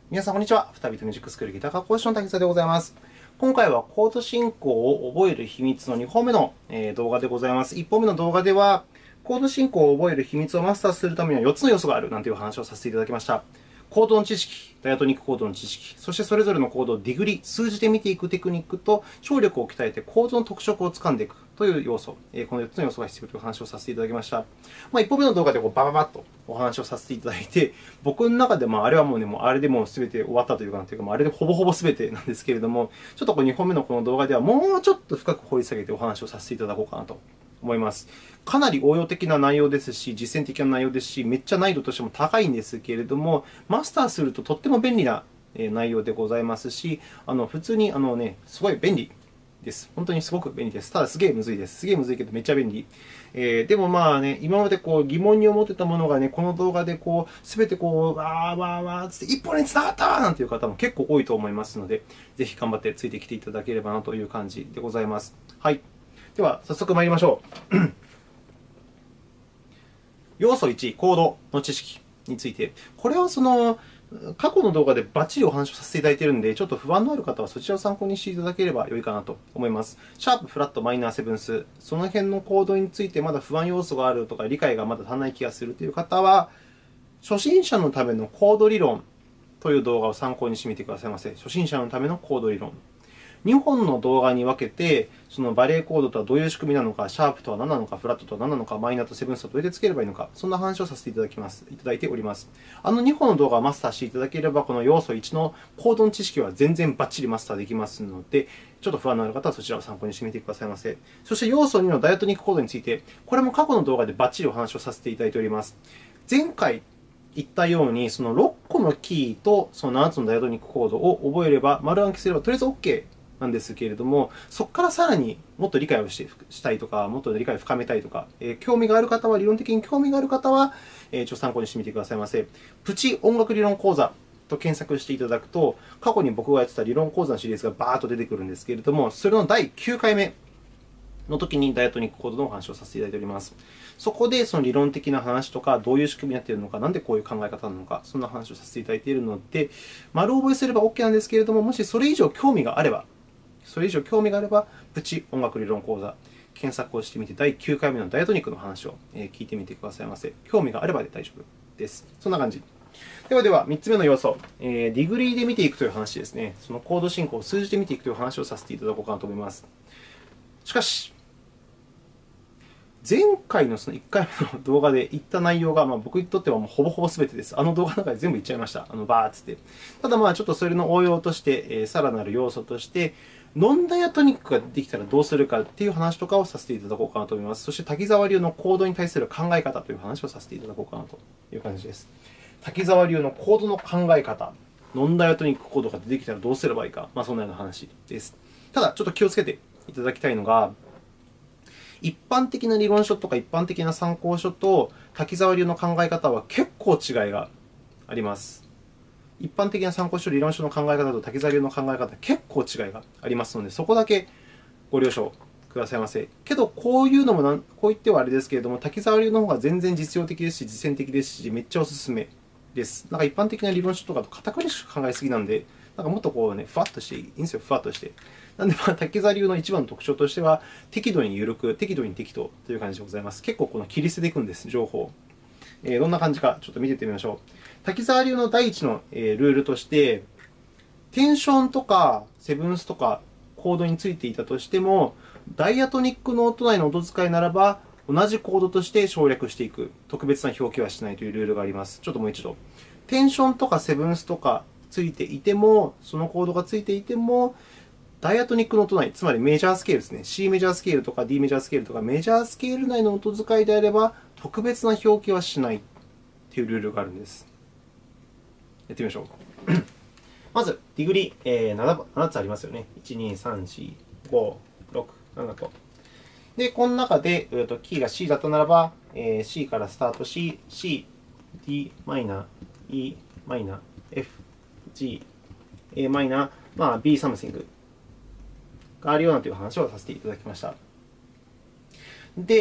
皆さん、こんにちは。2ビートミュージックスクールギター科講師の滝沢でございます。今回はコード進行を覚える秘密の2本目の動画でございます。1本目の動画では、コード進行を覚える秘密をマスターするためには4つの要素があるなんていう話をさせていただきました。コードの知識、ダイアトニックコードの知識、そしてそれぞれのコードをディグリ、数字で見ていくテクニックと、聴力を鍛えてコードの特色をつかんでいくという要素、この4つの要素が必要という話をさせていただきました。1本目の動画でバババッとお話をさせていただいて、僕の中であれはもうね、あれでもう全て終わったというか、あれでほぼほぼ全てなんですけれども、ちょっと2本目のこの動画ではもうちょっと深く掘り下げてお話をさせていただこうかなと思います。かなり応用的な内容ですし、実践的な内容ですし、めっちゃ難易度としても高いんですけれども、マスターするととっても便利な内容でございますし、普通にすごい便利です。本当にすごく便利です。ただすげえむずいです。すげえむずいけどめっちゃ便利。でも今まで疑問に思ってたものがこの動画で全てわーわーわーつって一本に繋がったなんていう方も結構多いと思いますので、ぜひ頑張ってついてきていただければなという感じでございます。はい。では、早速参りましょう。要素1、コードの知識について。これは過去の動画でバッチリお話をさせていただいているので、ちょっと不安のある方はそちらを参考にしていただければ良いかなと思います。シャープ、フラット、マイナー、セブンス。その辺のコードについてまだ不安要素があるとか、理解がまだ足らない気がするという方は、初心者のためのコード理論という動画を参考にしてみてくださいませ。初心者のためのコード理論。2本の動画に分けて、そのバレーコードとはどういう仕組みなのか、シャープとは何なのか、フラットとは何なのか、マイナーとセブンスとどうやってつければいいのか、そんな話をさせていただいております。2本の動画をマスターしていただければ、この要素1のコードの知識は全然バッチリマスターできますので、ちょっと不安のある方はそちらを参考にしてみてくださいませ。そして要素2のダイアトニックコードについて、これも過去の動画でバッチリお話をさせていただいております。前回言ったように、その6個のキーとその7つのダイアトニックコードを覚えれば、丸暗記すればとりあえず OK。なんですけれども、そこからさらにもっと理解をしたいとか、もっと理解を深めたいとか、興味がある方は、理論的に興味がある方は、参考にしてみてくださいませ。プチ音楽理論講座と検索していただくと、過去に僕がやってた理論講座のシリーズがバーッと出てくるんですけれども、それの第9回目の時にダイアトニックコードのお話をさせていただいております。そこでその理論的な話とか、どういう仕組みになっているのか、なんでこういう考え方なのか、そんな話をさせていただいているので、丸覚えすれば OK なんですけれども、もしそれ以上興味があれば、プチ音楽理論講座、検索をしてみて、第9回目のダイアトニックの話を聞いてみてくださいませ。興味があればで大丈夫です。そんな感じ。では、3つ目の要素、ディグリーで見ていくという話ですね。そのコード進行を数字で見ていくという話をさせていただこうかなと思います。しかし、前回のその1回目の動画で言った内容が、僕にとってはもうほぼほぼ全てです。動画の中で全部言っちゃいました。バーッつって。ただちょっとそれの応用として、さらなる要素として、ノンダイアトニックができたらどうするかっていう話とかをさせていただこうかなと思います。そして滝沢流のコードに対する考え方という話をさせていただこうかなという感じです。滝沢流のコードの考え方、ノンダイアトニックコードができたらどうすればいいか、そんなような話です。ただ、ちょっと気をつけていただきたいのが、一般的な理論書とか一般的な参考書と滝沢流の考え方は結構違いがあります。一般的な参考書、理論書の考え方と滝沢流の考え方、結構違いがありますので、そこだけご了承くださいませ。けど、こういうのもこう言ってはあれですけれども、滝沢流の方が全然実用的ですし、実践的ですし、めっちゃおすすめです。一般的な理論書とかと堅苦しく考えすぎなんで、もっとふわっとしていいんですよ、ふわっとして。なんで、滝沢流の一番の特徴としては、適度に緩く、適度に適当という感じでございます。結構切り捨てていくんです、情報。どんな感じか、ちょっと見ていってみましょう。滝沢流の第一のルールとして、テンションとかセブンスとかコードについていたとしても、ダイアトニックの音内の音使いならば、同じコードとして省略していく。特別な表記はしないというルールがあります。ちょっともう一度。テンションとかセブンスとかついていても、そのコードがついていても、ダイアトニックの音内、つまりメジャースケールですね。C メジャースケールとか D メジャースケールとかメジャースケール内の音使いであれば、特別な表記はしないというルールがあるんです。やってみましょう。まず、ディグリー、7つありますよね。1、2、3、4、5、6、7と。で、この中で、キーが C だったならば、C からスタートし、C、D マイナー、E マイナー、F、G、A マイナー、B サムシングがあるようなという話をさせていただきました。で、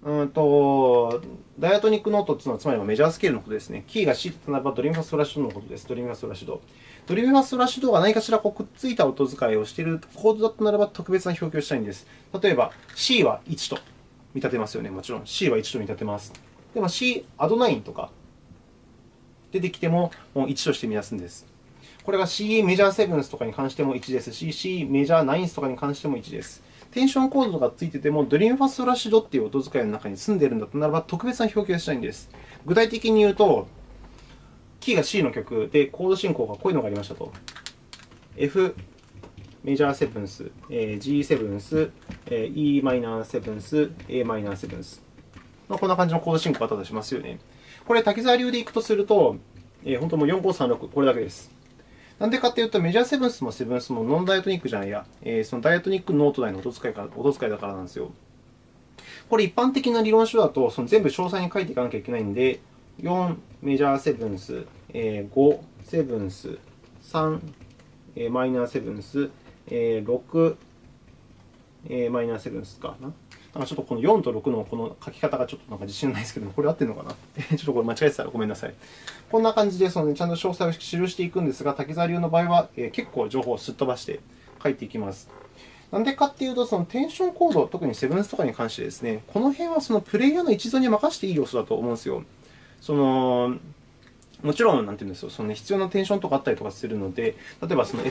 ダイアトニックノートっていうのは、つまりメジャースケールのことですね。キーが C となればドレミファソラシドのことです。ドレミファソラシド。ドレミファソラシドが何かしらくっついた音使いをしているコードだとならば特別な表記をしたいんです。例えば C は1と見立てますよね。もちろん C は1と見立てます。でも C アド9とか出てきてももう1として見出すんです。これが C メジャーセブンスとかに関しても1ですし、C メジャーナインスとかに関しても1です。テンションコードがついてても、ドリームファストラッシュドっていう音使いの中に住んでいるんだとならば、特別な表記をしたいんです。具体的に言うと、キーが C の曲で、コード進行がこういうのがありましたと。F メジャーセブンス、G セブンス、E マイナーセブンス、A マイナーセブンス。こんな感じのコード進行があったとしますよね。これ、滝沢流でいくとすると、本当もう4536、これだけです。なんでかっていうと、メジャーセブンスもセブンスもノンダイアトニックじゃないや、そのダイアトニックノート内の音使いだからなんですよ。これ一般的な理論書だと、その全部詳細に書いていかなきゃいけないんで、4メジャーセブンス、5セブンス、3マイナーセブンス、6マイナーセブンスかな。ちょっとこの4と6のこの書き方がちょっとなんか自信ないですけども、これ合ってるのかなちょっとこれ間違えてたらごめんなさい。こんな感じでちゃんと詳細を記していくんですが、滝沢流の場合は結構情報をすっ飛ばして書いていきます。なんでかっていうと、そのテンションコード、特にセブンスとかに関してですね、この辺はそのプレイヤーの一存に任せていい要素だと思うんですよ。もちろん、なんていうんですよ、必要なテンションとかあったりとかするので、例えばその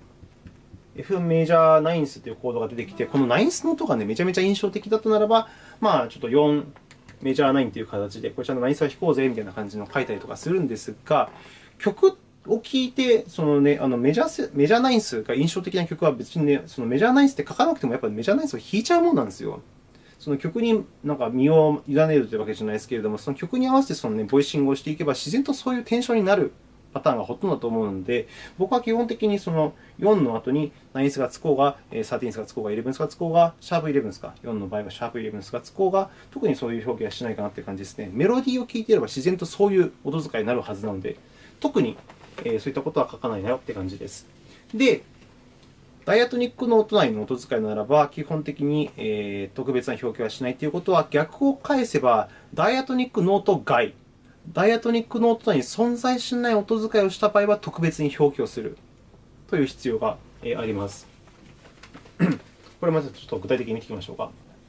F メジャーナインスというコードが出てきて、このナインスの音がね、めちゃめちゃ印象的だとならば、ちょっと4メジャーナインという形で、これちゃんとナインスは弾こうぜみたいな感じの書いたりとかするんですが、曲を聴いて、メジャーナインスが印象的な曲は別にね、そのメジャーナインスって書かなくてもやっぱりメジャーナインスを弾いちゃうもんなんですよ。その曲になんか身を委ねるというわけじゃないですけれども、その曲に合わせてボイシングをしていけば自然とそういうテンションになるパターンがほとんどだと思うので、僕は基本的にその4の後にナインスがつこうが、13スがつこうが、11スがつこうが、シャープ11スか、4の場合はシャープ11スがつこうが、特にそういう表記はしないかなという感じですね。メロディーを聴いていれば自然とそういう音使いになるはずなので、特にそういったことは書かないなよって感じです。で、ダイアトニックノート内の音使いならば、基本的に、特別な表記はしないということは、逆を返せば、ダイアトニックノート外、ダイアトニックノート内に存在しない音使いをした場合は、特別に表記をするという必要があります。これまずちょっと具体的に見ていきましょうか。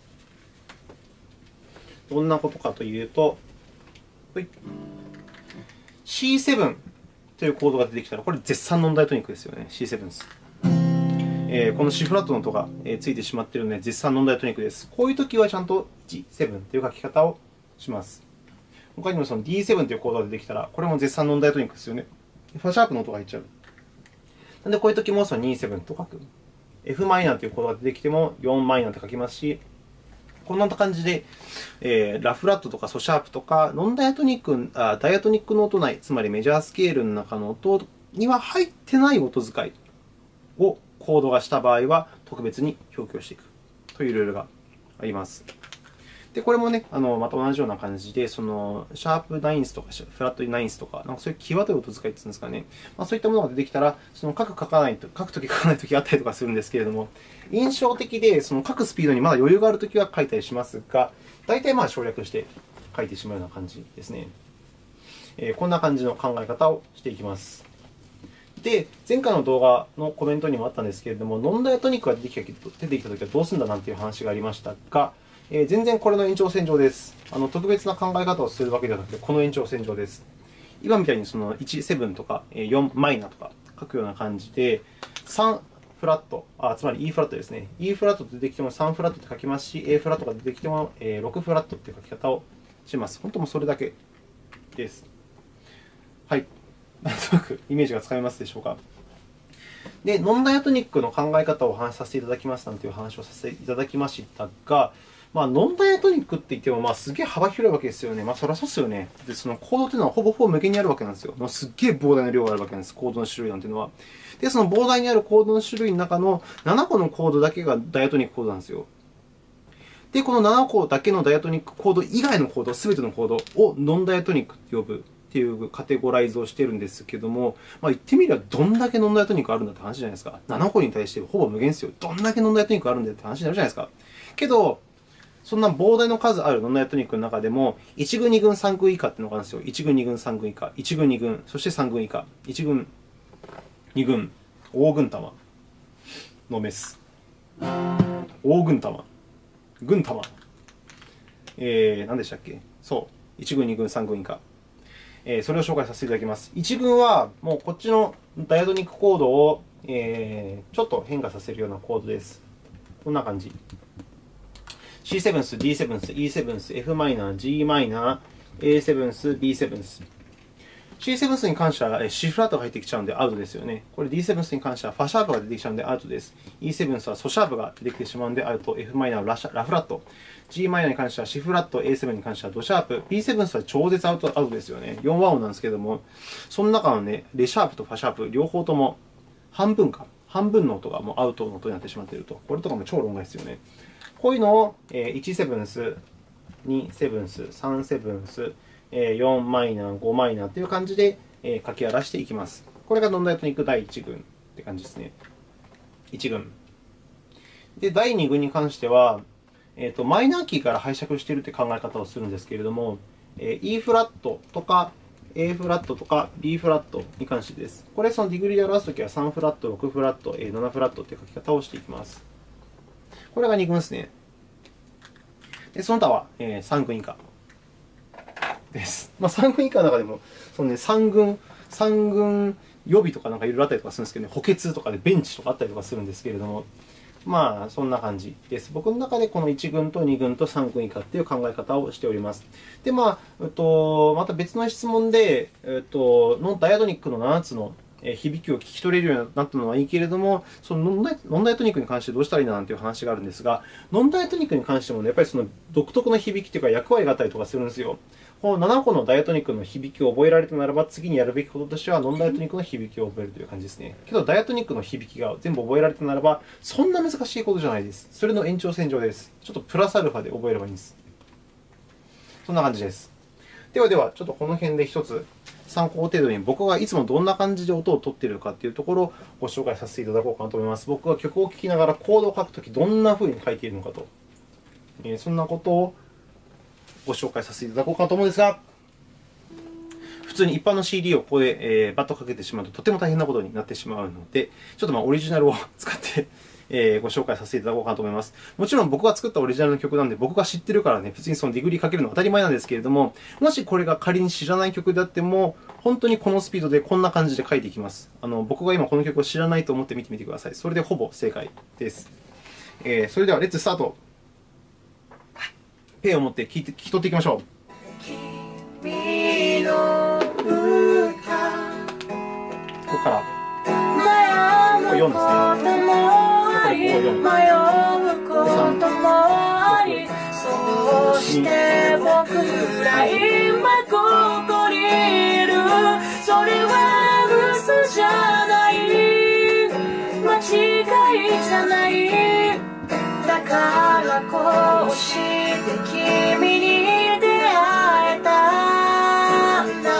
どんなことかというと、C7 というコードが出てきたら、これ絶賛ノンダイアトニックですよね。C7 です。この C フラットの音がついてしまっているので、絶賛ノンダイアトニックです。こういうときはちゃんと1、7という書き方をします。他にもその D7 というコードが出てきたら、これも絶賛ノンダイアトニックですよね。F シャープの音が入っちゃう。なんでこういうときもその27と書く。F マイナーというコードが出てきても4マイナーと書きますし、こんな感じで、ラフラットとかソシャープとか、ノンダイアトニック、ダイアトニックの音内、つまりメジャースケールの中の音には入ってない音使いをコードがした場合は、特別に表記をしていくというルールがあります。で、これもね、また同じような感じで、シャープナインスとか、フラットナインスとか、なんかそういう際どい音使いっていうんですかね。そういったものが出てきたら、書くとき書かないときあったりとかするんですけれども、印象的で、書くスピードにまだ余裕があるときは書いたりしますが、大体省略して書いてしまうような感じですね。こんな感じの考え方をしていきます。で、前回の動画のコメントにもあったんですけれども、ノンダイアトニックが出てきたときはどうするんだなんていう話がありましたが、全然これの延長線上です。特別な考え方をするわけではなくて、この延長線上です。今みたいにその1、7とか4マイナーとか書くような感じで、3フラット、つまり E フラットですね。E フラットと出てきても3フラットって書きますし、A フラットが出てきても6フラットっていう書き方をします。本当もそれだけです。はい。なんとなくイメージがつかめますでしょうか。で、ノンダイアトニックの考え方をお話しさせていただきますなんていう話をさせていただきましたが、ノンダイアトニックって言っても、すげえ幅広いわけですよね。そりゃそうですよね。で、そのコードっていうのはほぼほぼ無限にあるわけなんですよ。すっげえ膨大な量があるわけなんです。コードの種類なんていうのは。で、その膨大にあるコードの種類の中の7個のコードだけがダイアトニックコードなんですよ。で、この7個だけのダイアトニックコード以外のコード、すべてのコードをノンダイアトニックと呼ぶっていうカテゴライズをしてるんですけども、言ってみればどんだけノンダイアトニックあるんだって話じゃないですか。7個に対してほぼ無限ですよ。どんだけノンダイアトニックあるんだって話になるじゃないですか。けど、 そんな膨大な数あるノンダイアトニックの中でも、1軍、2軍、3軍以下っていうのがあるんですよ。1軍、2軍、3軍以下。1軍、2軍、そして3軍以下。1軍、2軍、大軍玉のメス。大軍玉。軍玉。何でしたっけ？そう。1軍、2軍、3軍以下。それを紹介させていただきます。1軍は、もうこっちのダイアトニックコードを、ちょっと変化させるようなコードです。こんな感じ。C セブンス、D セブンス、E セブンス、F マイナー、G マイナー、A セブンス、B セブンス。C セブンスに関してはシフラットが入ってきちゃうんでアウトですよね。これ D セブンスに関してはファシャープが出てきちゃうんでアウトです。E セブンスはソシャープが出てきてしまうんでアウト。F マイナーラフラット。G マイナーに関してはシフラット。A セブンに関してはドシャープ。B セブンスは超絶アウトですよね。4和音なんですけども、その中のね、レシャープとファシャープ、両方とも半分の音がもうアウトの音になってしまっていると。これとかも超論外ですよね。こういうのを1セブンス、2セブンス、3セブンス、4マイナー、5マイナーという感じで書き荒らしていきます。これがノンダイアトニック第1群って感じですね。1群。で、第2群に関しては、マイナーキーから拝借しているという考え方をするんですけれども、E フラットとか A フラットとか B フラットに関してです。これ、そのディグリで表すときは3フラット、6フラット、7フラットという書き方をしていきます。これが2群ですね。で、その他は3群以下です。3群以下の中でも、そのね、3群予備とかなんかいろいろあったりとかするんですけどね、補欠とかでベンチとかあったりとかするんですけれども、そんな感じです。僕の中でこの1群と2群と3群以下っていう考え方をしております。で、また別の質問で、のダイアトニックの7つの響きを聞き取れるようになったのはいいけれども、そのノンダイアトニックに関してどうしたらいいななんていう話があるんですが、ノンダイアトニックに関しても、ね、やっぱりその独特の響きというか役割があったりとかするんですよ。この7個のダイアトニックの響きを覚えられたならば、次にやるべきこととしては、ノンダイアトニックの響きを覚えるという感じですね。けど、ダイアトニックの響きが全部覚えられたならば、そんな難しいことじゃないです。それの延長線上です。ちょっとプラスアルファで覚えればいいんです。そんな感じです。では、ちょっとこの辺で一つ参考程度に僕がいつもどんな感じで音を取っているかというところをご紹介させていただこうかなと思います。僕が曲を聴きながらコードを書くとき、どんな風に書いているのかと。そんなことをご紹介させていただこうかなと思うんですが、普通に一般の CD をここでバッとかけてしまうととても大変なことになってしまうので、ちょっとオリジナルを使ってご紹介させていただこうかなと思います。もちろん僕が作ったオリジナルの曲なんで、僕が知ってるからね、別にそのディグリーかけるのは当たり前なんですけれども、もしこれが仮に知らない曲であっても、本当にこのスピードでこんな感じで書いていきます。僕が今この曲を知らないと思って見てみてください。それでほぼ正解です。それでは、レッツスタート。ペンを持って聞き取っていきましょう。君の歌、ここから。これ4ですね。迷うこともあり、そうして僕ら今ここにいる。それは嘘じゃない、間違いじゃない。だからこうして君に出会えたんだ。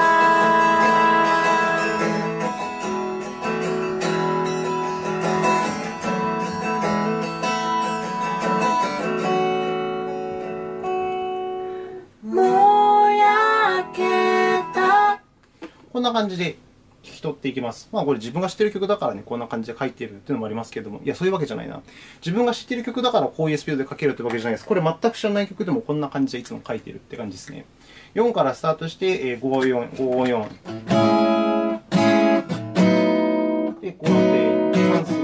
こんな感じで聞き取っていきます。これ自分が知っている曲だからね、こんな感じで書いているっていうのもありますけれども、いや、そういうわけじゃないな。自分が知っている曲だからこういうスピードで書けるってわけじゃないです。これ全く知らない曲でもこんな感じでいつも書いているって感じですね。4からスタートして、54、54。で、こうなって、算数。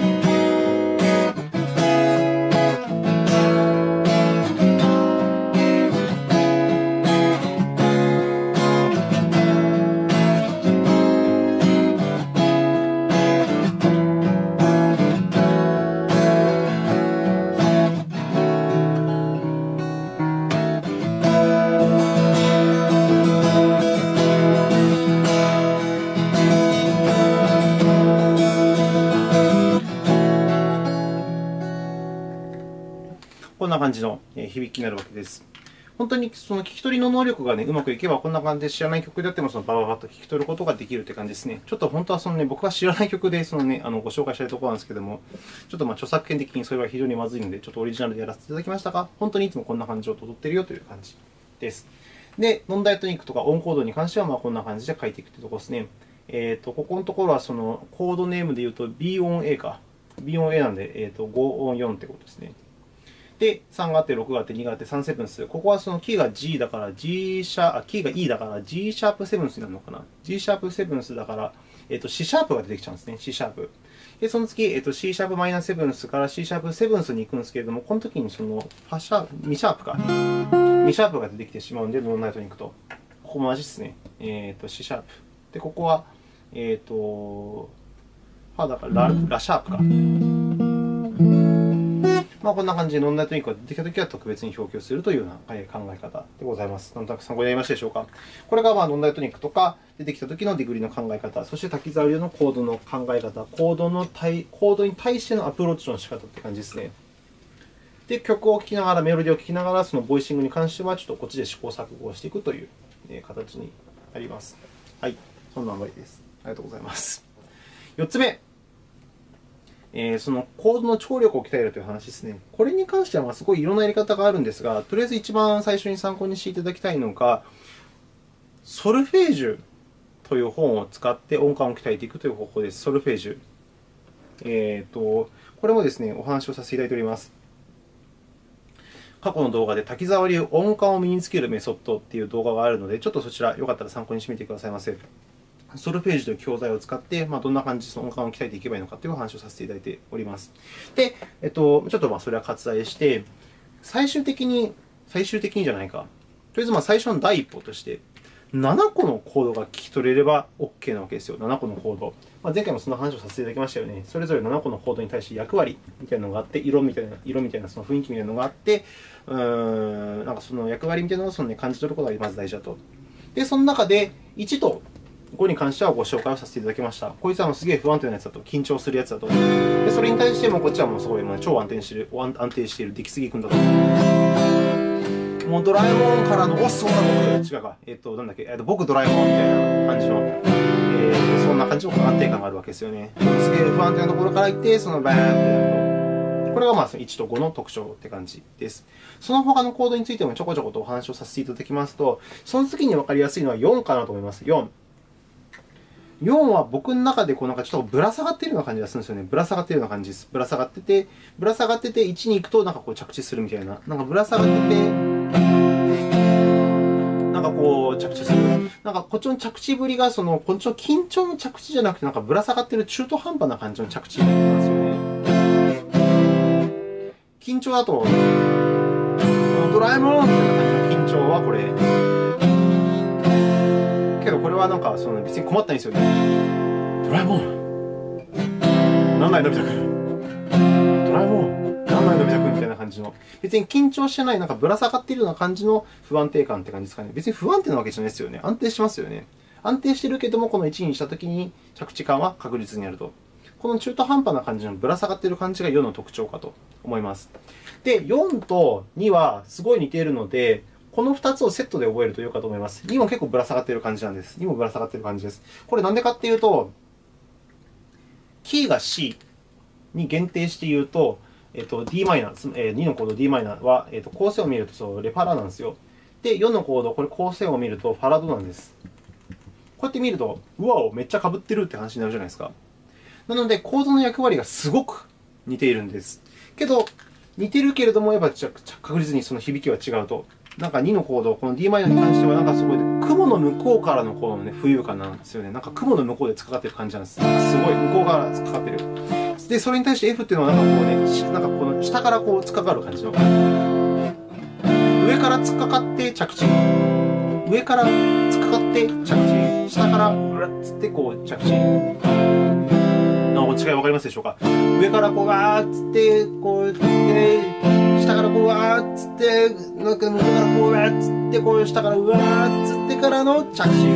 こんな感じの響きになるわけです。 本当にその聞き取りの能力がね、うまくいけば、こんな感じで知らない曲であっても、そのバババッと聞き取ることができるって感じですね。ちょっと本当はそのね、僕が知らない曲で、そのね、ご紹介したいところなんですけども、ちょっと著作権的にそれは非常にまずいので、ちょっとオリジナルでやらせていただきましたが、本当にいつもこんな感じを踊ってるよという感じです。で、ノンダイアトニックとかオンコードに関しては、こんな感じで書いていくというところですね。ここのところは、その、コードネームで言うと B 音 A か。B 音 A なんで、5音4ってことですね。で、3があって、6があって、2があって、3セブンス。ここはそのキーが G だから、キーが E だから、G シャープセブンスになるのかな。G シャープセブンスだから、C シャープが出てきちゃうんですね。C シャープ。で、その次、C シャープマイナーセブンスから C シャープセブンスに行くんですけれども、この時にその、ミシャープか。ミシャープが出てきてしまうんで、ノンナイトに行くと。ここも同じですね。C シャープ。で、ここは、だからラシャープか。こんな感じでノンナイトニックが出てきたときは特別に表記をするというような考え方でございます。なんとなく参考になりましたでしょうか。これがノンナイトニックとか出てきたときのディグリの考え方、そして滝沢流のコードの考え方、コードに対してのアプローチの仕方って感じですね。で、曲を聴きながら、メロディーを聴きながら、そのボイシングに関しては、ちょっとこっちで試行錯誤をしていくという形になります。はい。そんなあまりです。ありがとうございます。4つ目。そのコードの聴力を鍛えるという話ですね。これに関してはすごいいろんなやり方があるんですが、とりあえず一番最初に参考にしていただきたいのが、ソルフェージュという本を使って音感を鍛えていくという方法です。ソルフェージュ。これもですね、お話をさせていただいております。過去の動画で滝沢流音感を身につけるメソッドっていう動画があるので、ちょっとそちらよかったら参考にしてみてくださいませ。ソルフェージュという教材を使って、どんな感じで音感を鍛えていけばいいのかという話をさせていただいております。で、ちょっとそれは割愛して、最終的にじゃないか。とりあえず最初の第一歩として、7個のコードが聞き取れれば OK なわけですよ。7個のコード。前回もその話をさせていただきましたよね。それぞれ7個のコードに対して役割みたいなのがあって、色みたいなその雰囲気みたいなのがあって、なんかその役割みたいなのを感じ取ることがまず大事だと。で、その中で1と5に関してはご紹介をさせていただきました。こいつはすげえ不安定なやつだと、緊張するやつだと。で、それに対してもこっちはもうすごい超安定している出来すぎ君だと。もうドラえもんからの、そうだ僕、違うか。なんだっけ、僕ドラえもんみたいな感じの、そんな感じの安定感があるわけですよね。すげえ不安定なところから行って、そのバーンってやると。これが1と5の特徴って感じです。その他のコードについてもちょこちょことお話をさせていただきますと、その次に分かりやすいのは4かなと思います。4は僕の中でちょっとぶら下がっているような感じがするんですよね。ぶら下がっているような感じです。ぶら下がってて、1に行くと着地するみたいな。ぶら下がってて、着地する。こっちの着地ぶりが、こっちの緊張の着地じゃなくて、ぶら下がってる中途半端な感じの着地なんですよね。緊張だと、ドラえもんみたいな感じの緊張はこれ。けどこれは別に困ったんですよね。ドラえもん何枚伸びたくドラえもん何枚伸びたくみたいな感じの。別に緊張してない、ぶら下がっているような感じの不安定感って感じですかね。別に不安定なわけじゃないですよね。安定してますよね。安定してるけども、この1にしたときに着地感は確実にあると。この中途半端な感じのぶら下がっている感じが4の特徴かと思います。で、4と2はすごい似ているので、この2つをセットで覚えると良いかと思います。2も結構ぶら下がっている感じなんです。2もぶら下がっている感じです。これなんでかっていうと、キーが C に限定して言うと、d マイナー、2のコード d マイナーは、構成を見るとレファラなんですよ。で、4のコード、これ構成を見るとファラドなんです。こうやって見ると、うわお、めっちゃ被ってるって話になるじゃないですか。なので、コードの役割がすごく似ているんです。けど、似てるけれども、やっぱ確実にその響きは違うと。2のコード、この d マイナーに関しては、そこで雲の向こうからのこの浮遊感なんですよね。雲の向こうで突っかかってる感じなんです。すごい、向こうから突っかかってる。で、それに対して F っていうのは、この下から突っかかる感じの。上から突っかかって着地。上から突っかかって着地。下から、うらっつって着地。違い分かりますでしょうか。上からわーっつって、下からわーっつって、上からわーっつって、下からわーっつってからの着地。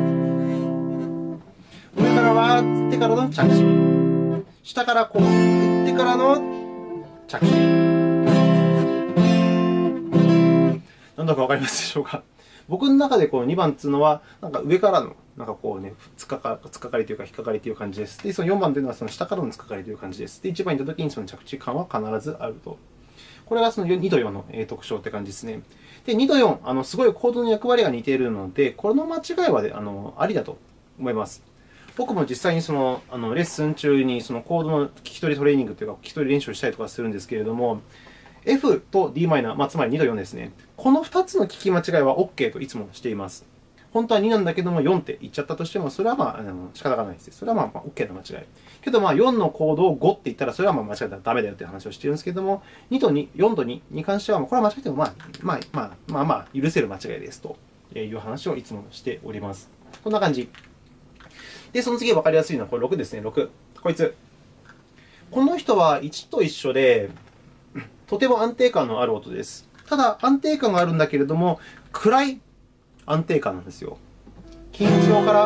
上からわーっつってからの着地。下から打ってからの着地。 なんだかわかりますでしょうか。僕の中でこの2番っていうのは、なんか上からの、なんかこうね、突っかかりというか引っかかりという感じです。で、その4番というのはその下からの突っかかりという感じです。で、1番に行った時にその着地感は必ずあると。これがその2と4の特徴って感じですね。で、2と4、すごいコードの役割が似ているので、これの間違いはありだと思います。僕も実際にその、レッスン中にそのコードの聞き取りトレーニングというか、聞き取り練習をしたりとかするんですけれども、F と d マイナー、つまり2と4ですね。この2つの聞き間違いは OK といつもしています。本当は2なんだけども4って言っちゃったとしても、それは仕方がないです。それはOK な間違い。けど4のコードを5って言ったら、それは間違えたらダメだよっていう話をしてるんですけども、2と2、4と2に関しては、これは間違えても許せる間違いですという話をいつもしております。こんな感じ。で、その次分かりやすいのはこれ6ですね、6。こいつ。この人は1と一緒で、とても安定感のある音です。ただ、安定感があるんだけれども、暗い安定感なんですよ。緊張から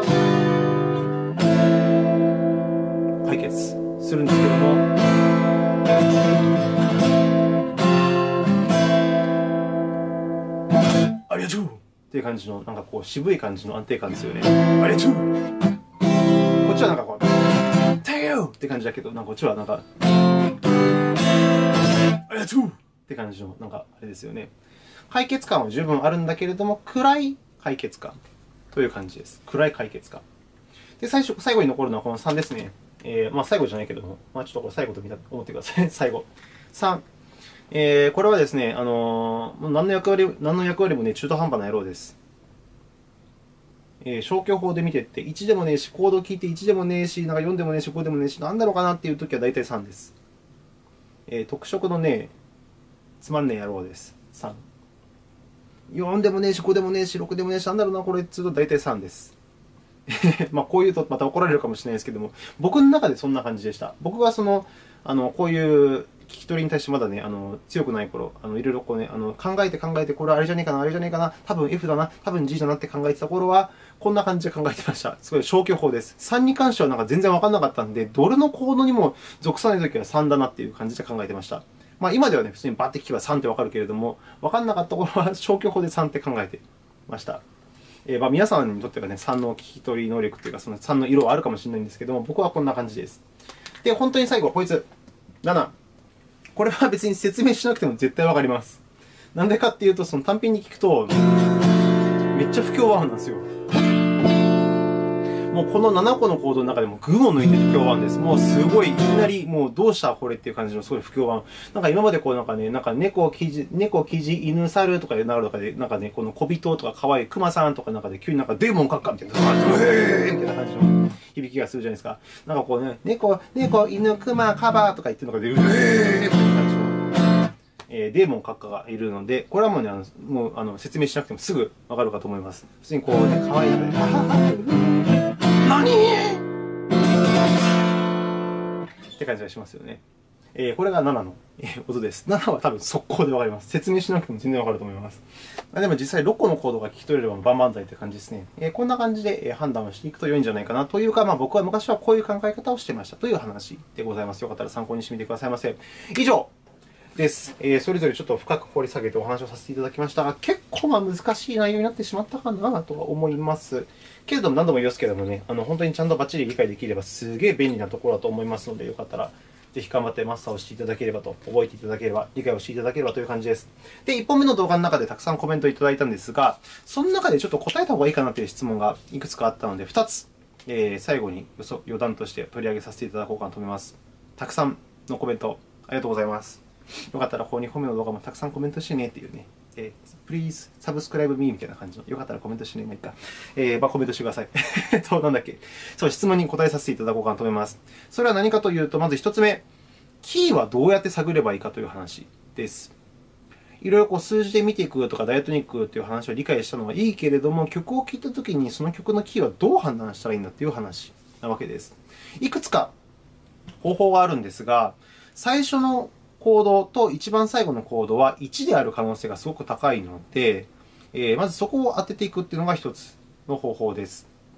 解決するんですけども、ありがとうっていう感じの、なんかこう渋い感じの安定感ですよね。ありがとう。こっちはなんかこう、Thank you! って感じだけど、なんかこっちはなんか、ありがとうって感じの、なんかあれですよね。解決感は十分あるんだけれども、暗い解決感という感じです。暗い解決感。で、最後に残るのはこの3ですね。最後じゃないけども、ちょっとこれ最後と思ってください。最後。3。これはですね、何の役割もね、中途半端な野郎です。消去法で見てって、1でもねえし、コード聞いて1でもねえし、なんか4でもねえし、5でもねえし、なんだろうかなっていうときは大体3です。特色のね、つまんねえ野郎です。3。4でもねえし、5でもねえし、6でもねえし、なんだろうな、これって言うと大体3です。こういうとまた怒られるかもしれないですけども、僕の中でそんな感じでした。僕がこういう聞き取りに対してまだね、強くない頃、いろいろこうね、考えて、これあれじゃねえかな、あれじゃねえかな、多分 F だな、多分 G だなって考えてた頃は、こんな感じで考えてました。すごい消去法です。3に関してはなんか全然わかんなかったんで、どれのコードにも属さないときは3だなっていう感じで考えてました。今ではね、普通にバッて聞けば3ってわかるけれども、わかんなかった頃は消去法で3って考えてました。皆さんにとってはね、3の聞き取り能力というか、その3の色はあるかもしれないんですけども、僕はこんな感じです。で、本当に最後、こいつ、7。これは別に説明しなくても絶対わかります。なんでかっていうと、その単品に聞くと、めっちゃ不協和音なんですよ。もうこの7個のコードの中でも群を抜いて不協和音です。もうすごい、いきなりもうどうしたこれっていう感じのすごい不協和音。なんか今までこうなんかね、なんか猫、キジ、犬、猿とかいう流れとかで、なんかね、この小人とか可愛い熊さんとかなんかで急になんかデーモン閣下みたいな、みたいな感じの響きがするじゃないですか。なんかこうね、猫、犬、熊、カバーとか言ってるのがで、みたいな感じの。デーモン閣下がいるので、これはもうね、説明しなくてもすぐわかるかと思います。普通にこうね、可愛いので、何って感じがしますよね。これが7の音です。7は多分速攻でわかります。説明しなくても全然わかると思います。でも実際6個のコードが聞き取れれば万々歳って感じですね。こんな感じで判断をしていくと良いんじゃないかなというか、僕は昔はこういう考え方をしてましたという話でございます。よかったら参考にしてみてくださいませ。以上です。それぞれちょっと深く掘り下げてお話をさせていただきましたが、結構難しい内容になってしまったかなとは思います。けれども何度も言いますけれどもね、本当にちゃんとバッチリ理解できればすげえ便利なところだと思いますので、よかったらぜひ頑張ってマスターをしていただければと、覚えていただければ、理解をしていただければという感じです。で、1本目の動画の中でたくさんコメントをいただいたんですが、その中でちょっと答えた方がいいかなという質問がいくつかあったので、2つ、最後に余談として取り上げさせていただこうかなと思います。たくさんのコメントありがとうございます。よかったらここ2本目の動画もたくさんコメントしてねっていうね、please subscribe me みたいな感じの、よかったらコメントしてね、まあいいか。コメントしてください。なんだっけ。そう、質問に答えさせていただこうかなと思います。それは何かというと、まず1つ目、キーはどうやって探ればいいかという話です。いろいろこう数字で見ていくとか、ダイアトニックという話を理解したのはいいけれども、曲を聴いたときにその曲のキーはどう判断したらいいんだという話なわけです。いくつか方法があるんですが、最初のコードと一番最後のコードは1である可能性がすごく高いので、まずそこを当てていくっていうのが一つの方法です。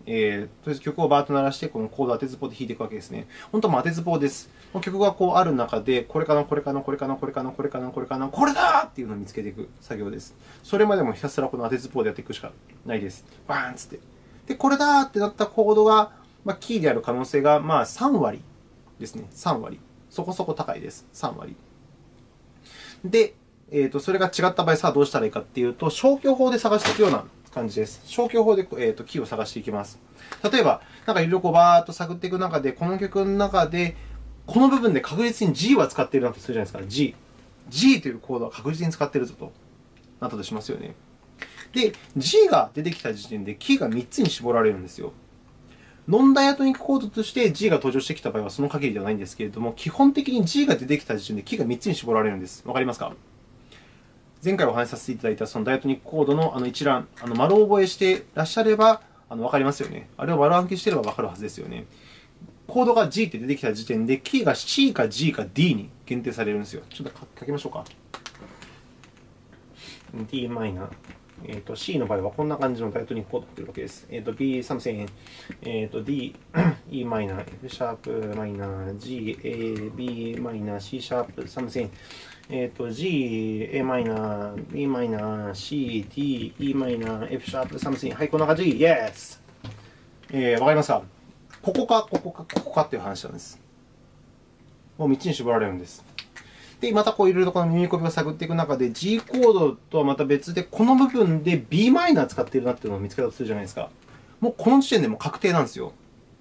とりあえず曲をバーッと鳴らして、このコードを当てずっぽうで弾いていくわけですね。本当も当てずっぽうです。曲がこうある中で、これかな、これかな、これかな、これかな、これかな、これかな、これだーっていうのを見つけていく作業です。それまでもひたすらこの当てずっぽうでやっていくしかないです。バーンっつって。で、これだーってなったコードが、キーである可能性が、3割ですね。3割。そこそこ高いです。3割。で、それが違った場合、さあどうしたらいいかっていうと、消去法で探していくような感じです。消去法で、キーを探していきます。例えば、なんかいろいろこうバーっと探っていく中で、この曲の中で、この部分で確実に G は使っているなとするじゃないですか。G。G というコードは確実に使っているぞとなったとしますよね。で、G が出てきた時点でキーが3つに絞られるんですよ。ノンダイアトニックコードとして G が登場してきた場合はその限りではないんですけれども、基本的に G が出てきた時点でキーが3つに絞られるんです。わかりますか？前回お話しさせていただいたそのダイアトニックコードの一覧、丸覚えしてらっしゃれば、わかりますよね。あれを丸暗記してればわかるはずですよね。コードが G って出てきた時点で、キーが C か G か D に限定されるんですよ。ちょっと書きましょうか。D マイナー。C の場合はこんな感じのダイアトニックコードをってるわけです。B サムセン、D、E マイナー、F シャープマイナー、G、A、B マイナー、C シャープサムセン、G、A マイナー、B マイナー、C、D、E マイナー、F シャープサムセン。はい、こんな感じ。Yes! わかりますか？ここか、ここか、ここかっていう話なんです。もう3つに絞られるんです。で、またこういろいろこの耳コピを探っていく中で G コードとはまた別で、この部分で b マイナー使っているなっていうのを見つけたとするじゃないですか。もうこの時点でもう確定なんですよ。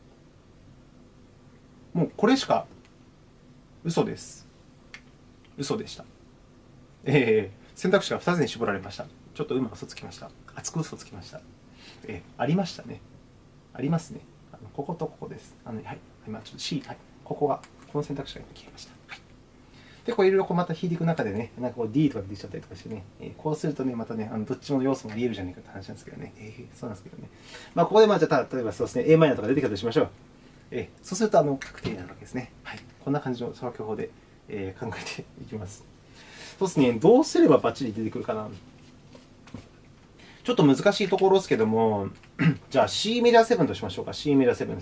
もうこれしか嘘です。嘘でした。選択肢が2つに絞られました。ちょっと嘘つきました。熱く嘘つきました。ありましたね。ありますね。こことここです。はい。今ちょっと C、はい。ここが、この選択肢が今消えました。はい。で、こういろいろまた引いていく中でね、なんかこう D とか出てきちゃったりとかしてね、こうするとね、またね、どっちも要素もあり得るじゃないかって話なんですけどね。そうなんですけどね。ここでじゃあ、例えばそうですね、a マイナーとか出てきたとしましょう。そうすると、確定になるわけですね。はい。こんな感じの消去法で、考えていきます。そうですね、どうすればバッチリ出てくるかな。ちょっと難しいところですけども、じゃあ C メジャー7としましょうか。C メジャー7です。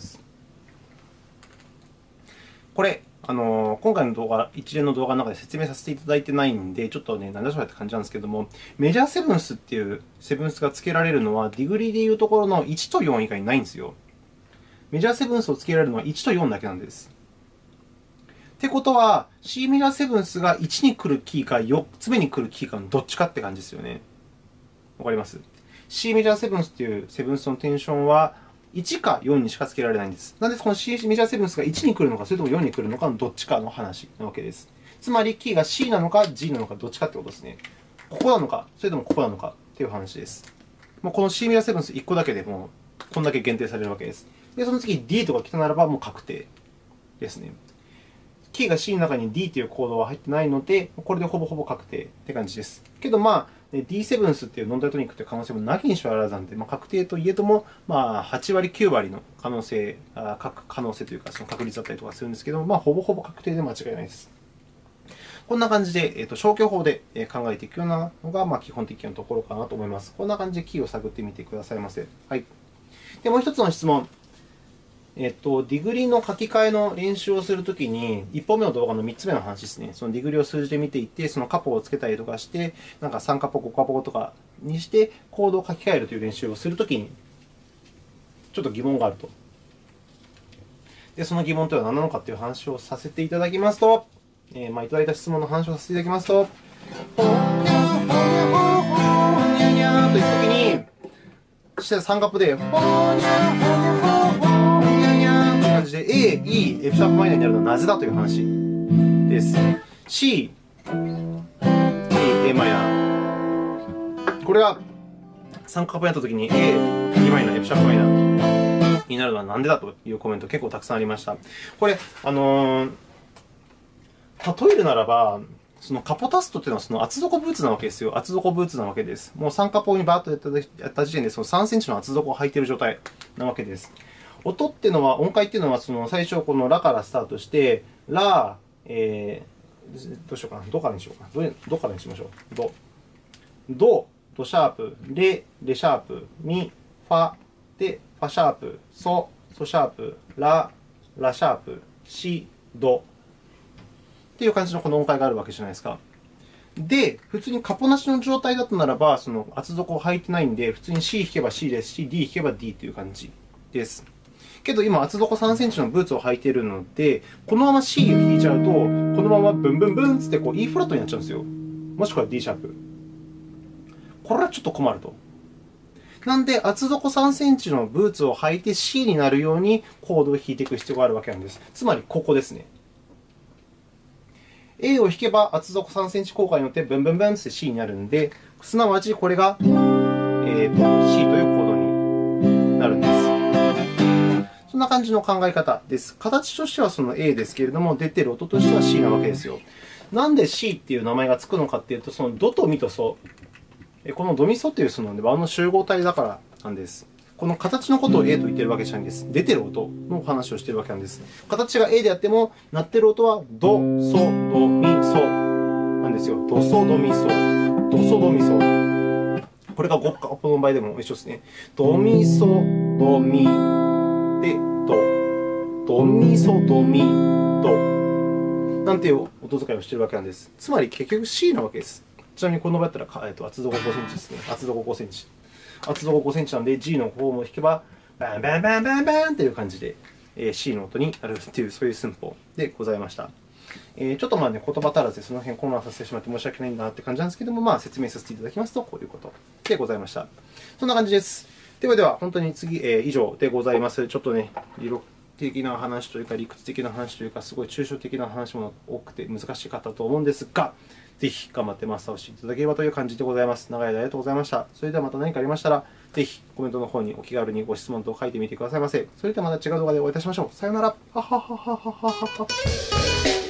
これ、今回の動画、一連の動画の中で説明させていただいてないんで、ちょっとね、なんだそれって感じなんですけども、メジャーセブンスっていうセブンスが付けられるのは、ディグリーでいうところの1と4以外にないんですよ。メジャーセブンスを付けられるのは1と4だけなんです。ってことは、C メジャーセブンスが1に来るキーか4つ目に来るキーかのどっちかって感じですよね。わかります？ C メジャーセブンスっていうセブンスのテンションは、1か4にしか付けられないんです。なんでこの C メジャーセブンスが1に来るのか、それとも4に来るのかのどっちかの話なわけです。つまり、キーが C なのか G なのかどっちかってことですね。ここなのか、それともここなのかっていう話です。もうこの C メジャーセブンス1個だけでもう、こんだけ限定されるわけです。で、その次 D とか来たならばもう確定ですね。キーが C の中に D というコードは入ってないので、これでほぼほぼ確定って感じです。けどD7 スっていうノンダイアトニックという可能性もなきにしはあらずなんで、確定といえども、8割、9割の可能性、可能性というか、その確率だったりとかするんですけども、ほぼほぼ確定で間違いないです。こんな感じで、消去法で考えていくようなのが、基本的なところかなと思います。こんな感じでキーを探ってみてくださいませ。はい。で、もう一つの質問。ディグリーの書き換えの練習をするときに、1本目の動画の3つ目の話ですね。そのディグリーを数字で見ていって、そのカポをつけたりとかして、なんか3カポ、5カポとかにして、コードを書き換えるという練習をするときに、ちょっと疑問があると。で、その疑問というのは何なのかという話をさせていただきますと、いただいた質問の話をさせていただきますと、ほにゃほにゃにゃというときに、下3カポで、ほにゃほにゃほにゃにゃという感じで、A、E、F シャープマイナーになるのはなぜだという話です。C、A、A マイナー。これが3カポやったときに A、E マイナー、F シャープマイナーになるのはなんでだというコメント結構たくさんありました。これ、例えるならば、そのカポタストっていうのはその厚底ブーツなわけですよ。厚底ブーツなわけです。もう3カポにバーッとやった時点でその3センチの厚底を履いている状態なわけです。音っていうのは、音階っていうのは、その最初このラからスタートして、ラ、どうしようかな。ドからにしようかな。ドからにしましょう。ドシャープ、レシャープ、ミ、ファ、で、フファシャープ、ソ、ソシャープ、ラ、ラシャープ、シ、ドっていう感じのこの音階があるわけじゃないですか。で、普通にカポなしの状態だったならば、その厚底を履いてないんで、普通に C 弾けば C ですし、D 弾けば D っていう感じです。けど今、厚底3センチのブーツを履いているので、このまま C を弾いちゃうと、このままブンブンブンつってこう E フラットになっちゃうんですよ。もしくは D シャープ。これはちょっと困ると。なんで、厚底3センチのブーツを履いて C になるようにコードを弾いていく必要があるわけなんです。つまり、ここですね。A を弾けば厚底3センチ効果によってブンブンブンって C になるんで、すなわちこれが、C というコードになるんです。そんな感じの考え方です。形としてはその A ですけれども、出ている音としては C なわけですよ。なんで C っていう名前がつくのかっていうと、そのドとミとソ。このドミソというその和の集合体だからなんです。この形のことを A と言っているわけじゃないんです。出ている音の話をしているわけなんです。形が A であっても、鳴っている音はド、ソ、ド、ミ、ソなんですよ。ド、ソ、ド、ミ、ソ。ド、ソ、ド、ミ、ソ。これが5カポの場合でも一緒ですね。ド、ミ、ソ、ド、ミ、で、ド。ド、ミ、ソ、ド、ミ、ド。なんていう音遣いをしているわけなんです。つまり結局 C なわけです。ちなみにこの場合だったら、厚底5センチですね。厚底5センチ。厚底5センチなので、G のフォームを弾けば、バンバンバンバンバンという感じで、C の音になるという、そういう寸法でございました。ちょっとまあね、言葉足らずでその辺混乱させてしまって申し訳ないなって感じなんですけども、まあ説明させていただきますと、こういうことでございました。そんな感じです。では、本当に次、以上でございます。ちょっとね、理論的な話というか、理屈的な話というか、すごい抽象的な話も多くて難しかったと思うんですが、ぜひ頑張ってマスターをしていただければという感じでございます。長い間ありがとうございました。それではまた何かありましたら、ぜひコメントの方にお気軽にご質問等を書いてみてくださいませ。それではまた違う動画でお会いいたしましょう。さようなら。